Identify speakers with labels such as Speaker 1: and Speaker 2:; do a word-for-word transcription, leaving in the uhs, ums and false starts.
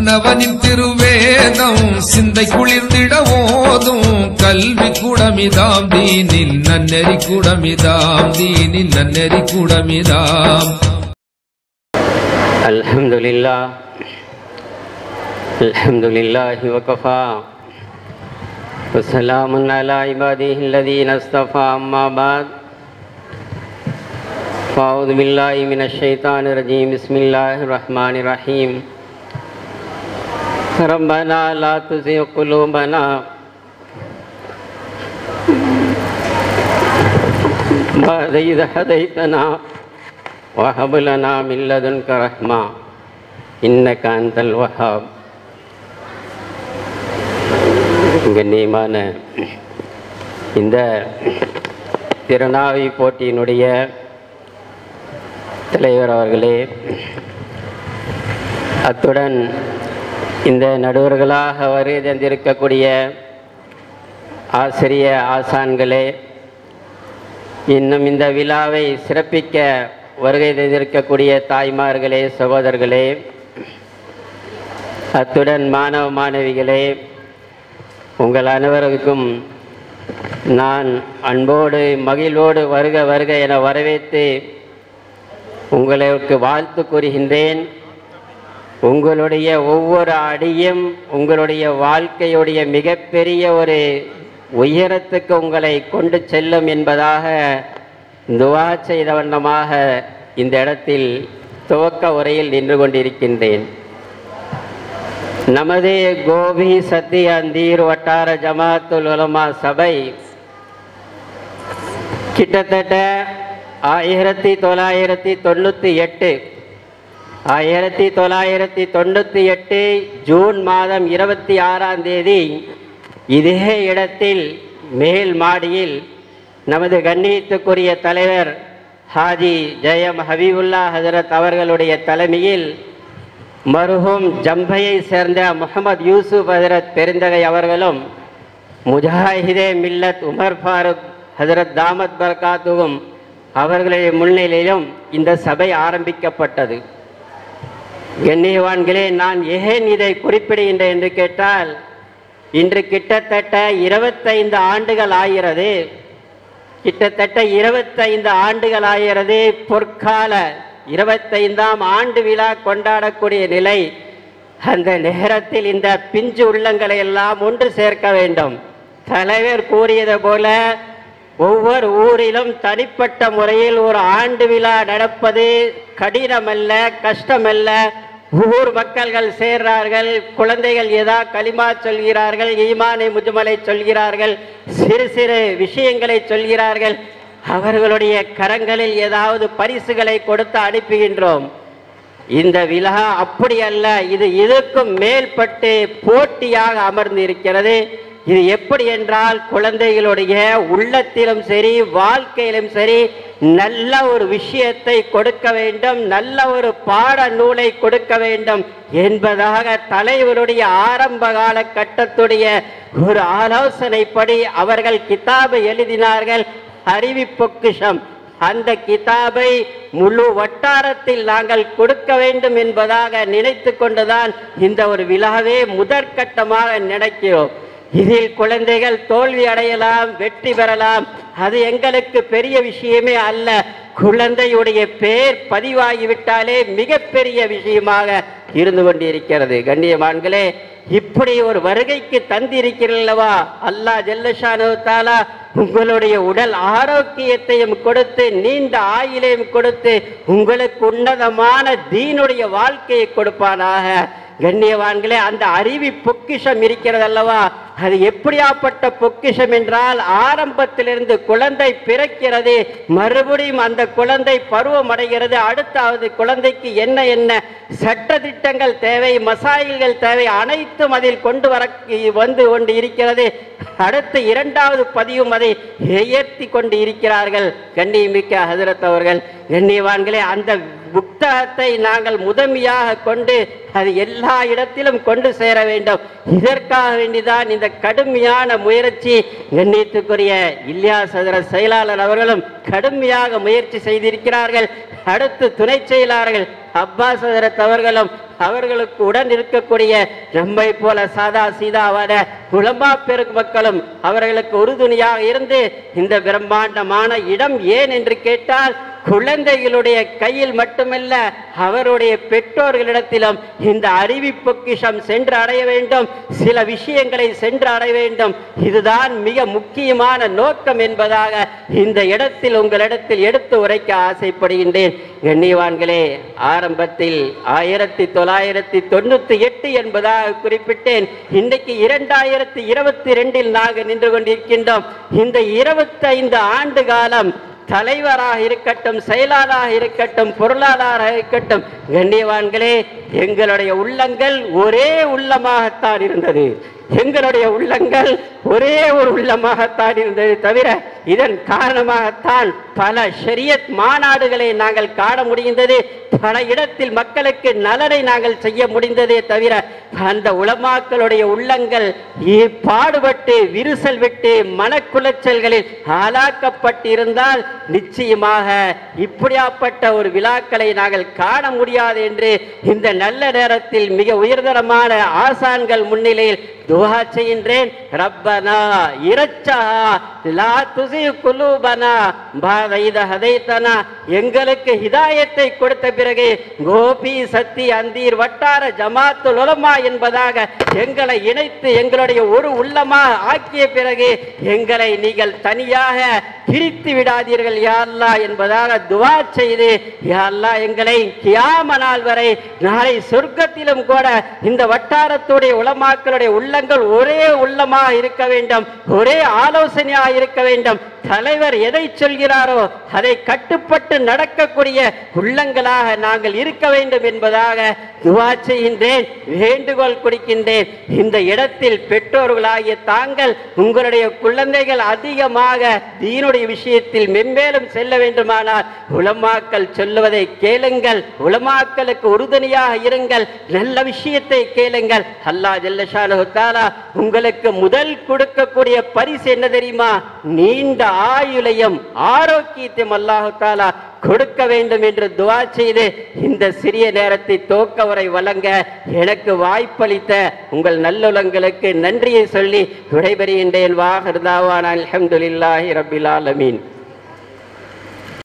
Speaker 1: மன்னவனின் திருவேதம் சிந்தை குளிர்ந்திட ஓதும் கல்வி கூடமிதாம் தீனில் நன்னெறி கூடமிதாம் தீனில் நன்னெறி கூடமிதாம்.
Speaker 2: அல்ஹம்துலில்லாஹ் அல்ஹம்துலில்லாஹி வகஃபா வஸ்ஸலாமுன் அலா இபாதிஹி அல்லதீன இஸ்தஃபா அம்மா பஅத் ஃபஅஊது பில்லாஹி மினஷ் ஷைத்தானிர் ரஜீம் பிஸ்மில்லாஹிர் ரஹ்மானிர் ரஹீம். ரப்பனா லா துஸிக் குலூபனா பஅத இத் ஹதைதனா வஹப் லனா மின் லதுன்க ரஹ்மா இன்னக அன்தல் வஹ்ஹாப். கண்ணியமான இந்த திருநாவி போட்டியினுடைய தலைவர் அவர்களே, அத்துடன் இந்த நடுவர்களாக வருகை தந்திருக்கக்கூடிய ஆசிரிய ஆசான்களே, இன்னும் இந்த விழாவை சிறப்பிக்க வருகை தந்திருக்கக்கூடிய தாய்மார்களே, சகோதரர்களே, அத்துடன் மாணவ மாணவிகளே, உங்கள் அனைவருக்கும் நான் அன்போடு மகிழ்வோடு வருக வருக என வரவேற்று உங்களுக்கு வாழ்த்து கூறுகின்றேன். உங்களுடைய ஒவ்வொரு அடியும் உங்களுடைய வாழ்க்கையுடைய மிகப்பெரிய ஒரு உயரத்துக்கு உங்களை கொண்டு செல்லும் என்பதாக துவா செய்த வண்ணமாக இந்த இடத்தில் துவக்க உரையில் நின்று கொண்டிருக்கின்றேன். நமது கோபி சத்திய அந்தீர் வட்டார ஜமாத்துல் உலமா சபை கிட்டத்தட்ட ஆயிரத்தி தொள்ளாயிரத்தி தொண்ணூற்றி எட்டு ஆயிரத்தி தொள்ளாயிரத்தி தொண்ணூற்றி எட்டு ஜூன் மாதம் இருபத்தி ஆறாம் தேதி இதே இடத்தில் மேல் மாடியில் நமது கண்ணியத்துக்குரிய தலைவர் ஹாஜி ஜெயம் ஹபீபுல்லா ஹஜரத் அவர்களுடைய தலைமையில் மருஹூம் ஜம்பையை சேர்ந்த முகமது யூசுப் ஹஜரத் பெருந்தகை அவர்களும் முஜாஹிதே மில்லத் உமர் ஃபாரூக் ஹஜரத் தாமத் பர்காத்துவும் அவர்களுடைய முன்னிலையிலும் இந்த சபை ஆரம்பிக்கப்பட்டது. கண்ணியவான்களே, நான் ஏன் இதை குறிப்பிடுகின்றேன் என்று கேட்டால், இன்று கிட்டத்தட்ட இருபத்தைந்து ஆண்டுகள் ஆகிறது கிட்டத்தட்ட இருபத்தைந்து ஆண்டுகள் ஆகிறது பொற்கால இருபத்தைந்தாம் ஆண்டு விழா கொண்டாடக்கூடிய நிலை. அந்த நேரத்தில் இந்த பிஞ்சு உள்ளங்களை எல்லாம் ஒன்று சேர்க்க வேண்டும். தலைவர் கூறியது போல ஒவ்வொரு ஊரிலும் தனிப்பட்ட முறையில் ஒரு ஆண்டு விழா நடப்பது கடினமல்ல, கஷ்டமல்ல. ஊர் மக்கள்கள் சேர்றார்கள், குழந்தைகள் ஏதா களிமா சொல்கிறார்கள், ஈமானை முஜ்மலை சொல்கிறார்கள், சிறு சிறு விஷயங்களை சொல்கிறார்கள், அவர்களுடைய கரங்களில் ஏதாவது பரிசுகளை கொடுத்து அனுப்புகின்றோம். இந்த விழா அப்படி அல்ல, இது இதுக்கும் மேல்பட்டு போட்டியாக அமர்ந்து இருக்கிறது. இது எப்படி என்றால், குழந்தைகளுடைய உள்ளத்திலும் சரி வாழ்க்கையிலும் சரி நல்ல ஒரு விஷயத்தை கொடுக்க வேண்டும், நல்ல ஒரு பாட நூலை கொடுக்க வேண்டும் என்பதாக தலைவருடைய ஆரம்ப கால கட்டத்துடைய ஒரு ஆலோசனைப்படி அவர்கள் கிதாபை எழுதினார்கள், அறிவி பொக்கிஷம். அந்த கிதாபை முழு வட்டாரத்தில் நாங்கள் கொடுக்க வேண்டும் என்பதாக நினைத்து கொண்டுதான் இந்த ஒரு விழாவே முதற்கட்டமாக நினைக்கிறோம். இதில் குழந்தைகள் தோல்வி அடையலாம், வெற்றி பெறலாம், அது எங்களுக்கு பெரிய விஷயமே அல்ல. குழந்தையுடைய பேர் பதிவாகிவிட்டாலே மிகப்பெரிய விஷயமாக இருந்து கொண்டிருக்கிறது. கண்ணியமான்களே, இப்படி ஒரு வருகைக்கு தந்திருக்கிறல்லவா, அல்லாஹ் ஜல்லஷானு தஆலா உங்களுடைய உடல் ஆரோக்கியத்தையும் கொடுத்து நீண்ட ஆயுளையும் கொடுத்து உங்களுக்கு உன்னதமான தீனுடைய வாழ்க்கையை கொடுப்பானாக. கண்ணியவான்களே, அந்த அறிவி பொக்கிஷம் இருக்கிறது அல்லவா, அது எப்படியாப்பட்ட பொக்கிஷம் என்றால், ஆரம்பத்திலிருந்து குழந்தை பிறக்கிறது, மறுபடியும் அந்த குழந்தை பருவம் அடைகிறது, அடுத்தாவது குழந்தைக்கு என்ன என்ன சட்ட திட்டங்கள் தேவை, மசாயில்கள் தேவை, அனைத்தும் அதில் கொண்டு வர வந்து கொண்டு இருக்கிறது. அடுத்து இரண்டாவது பதிவும் அதை உயர்த்தி கொண்டு இருக்கிறார்கள் கண்ணியமிக்க ஹஜரத் அவர்கள். கண்ணியவான்களே, அந்த புத்தகத்தை நாங்கள் முதன்மையாக கொண்டு அது எல்லா இடத்திலும் கொண்டு சேர வேண்டும். இதற்காக வேண்டிதான் இந்த கடுமையான முயற்சி. கண்ணியத்துக்குரிய இல்யாஸ் ஹஜரத் செயலாளர் அவர்களும் கடுமையாக முயற்சி செய்திருக்கிறார்கள். அடுத்து துணை செயலாளர்கள் அப்பாஸ் ஹஜரத் அவர்களும் அவர்களுக்கு உடன் இருக்கக்கூடிய நம்மை போல சாதா சீதாவான உலமா பெருமக்களும் அவர்களுக்கு உறுதுணையாக இருந்து இந்த பிரம்மாண்டமான இடம் ஏன் என்று கேட்டால் குழந்தைகளுடைய கையில் மட்டுமல்ல அவருடைய பெற்றோர்களிடத்திலும் இந்த அறிவி பொக்கிஷம் சென்று அடைய வேண்டும், சில விஷயங்களை சென்று அடைய வேண்டும். இதுதான் மிக முக்கியமான நோக்கம் என்பதாக இந்த இடத்தில் உங்களிடத்தில் எடுத்து உரைக்க ஆசைப்படுகின்றேன். கண்ணியவான்களே, ஆரம்பத்தில் ஆயிரத்தி தொள்ளாயிரத்தி தொண்ணூத்தி எட்டு என்பதாக குறிப்பிட்டேன். இன்றைக்கு இரண்டாயிரத்தி இருபத்தி ரெண்டில் நாங்கள் நின்று கொண்டிருக்கின்றோம். இந்த இருபத்தி ஐந்து ஆண்டு காலம் தலைவராக இருக்கட்டும், செயலாளராக இருக்கட்டும், பொருளாளராக இருக்கட்டும், கண்ணியவான்களே, எங்களுடைய உள்ளங்கள் ஒரே உள்ளமாகத்தான் இருந்தது. எங்களுடைய உள்ளங்கள் ஒரே ஒரு உள்ளமாகத்தான் இருந்தது தவிர இதன் காரணமாகத்தான் பல ஷரியத் மாநாடுகளை நாங்கள் காண முடிந்தது, பல இடத்தில் மக்களுக்கு நலனை நாங்கள் செய்ய முடிந்ததே தவிர அந்த உலமாக்களுடைய உள்ளங்கள் பாடுபட்டு விரிசல் விட்டு மனக்குலைச்சல்களில் ஆளாக்கப்பட்டிருந்தால் நிச்சயமாக இப்படியாப்பட்ட ஒரு விழாக்களை நாங்கள் காண முடியாது என்று இந்த நல்ல நேரத்தில் மிக உயர்தரமான ஆசான்கள் முன்னிலையில் துஆ செய்கின்றேன். ரப்பனா இரச்சஹா லா துஸி குலூபனா பஅத இத ஹதைதனா, எங்களுக்கு ஹிதாயத்தை கொடுத்த பிறகு கோபி சத்தி அந்தீர் வட்டார ஜமாத்துல் உலமா என்பதாக எங்களை இணைத்து எங்களுடைய ஒரு உள்ளமா ஆக்கிய பிறகு எங்களை நீங்கள் தனியாக பிரித்து விடாதீர்கள் யா அல்லாஹ் என்பதாக துஆ செய்து, யா அல்லாஹ் எங்களை கியாம நாள் வரை நாளை சொர்க்கத்திலும் கூட இந்த வட்டாரத்துடைய உலமாக்களுடைய உள்ளங்கள் ஒரே உள்ளமாக இருக்க வேண்டும், ஒரே ஆலோசனையாக இருக்க வேண்டும். தலைவர் எதை சொல்கிறாரோ அதை கட்டுப்பட்டு நடக்கக்கூடிய உள்ளங்களாக நாங்கள் இருக்க வேண்டும் என்பதாக துஆ செய்கின்றேன், வேண்டுகோள் கொடுக்கின்றேன். இந்த இடத்தில் பெற்றோர்களாகிய தாங்கள் உங்களுடைய குழந்தைகள் அதிகமாக தீனுடைய விஷயத்தில் மென்மேலும் செல்ல வேண்டுமானால் உலமாக்கள் சொல்லுவதை கேளுங்கள், உலமாக்களுக்கு உறுதுணையாக இருங்கள், நல்ல விஷயத்தை கேளுங்கள். அல்லாஹ் ஜல்ல ஷானஹு தஆலா உங்களுக்கு முதல் கொடுக்கக்கூடிய பரிசு என்ன தெரியுமா? நீண்ட ஆயுளையும் ஆரோக்கியத்தையும் அல்லாஹ் தஆலா கொடுக்க வேண்டும் என்று துஆ செய்து இந்த சிறிய நேரத்தை தோக்க வரை வழங்க எனக்கு வாய்ப்பளித்த உங்கள் நல்லுலங்களுக்கு நன்றியை சொல்லி விடைபெறுகின்றேன். வாஹிர் தாவானா அல்ஹம்துலில்லாஹி ரப்பில் ஆலமீன்.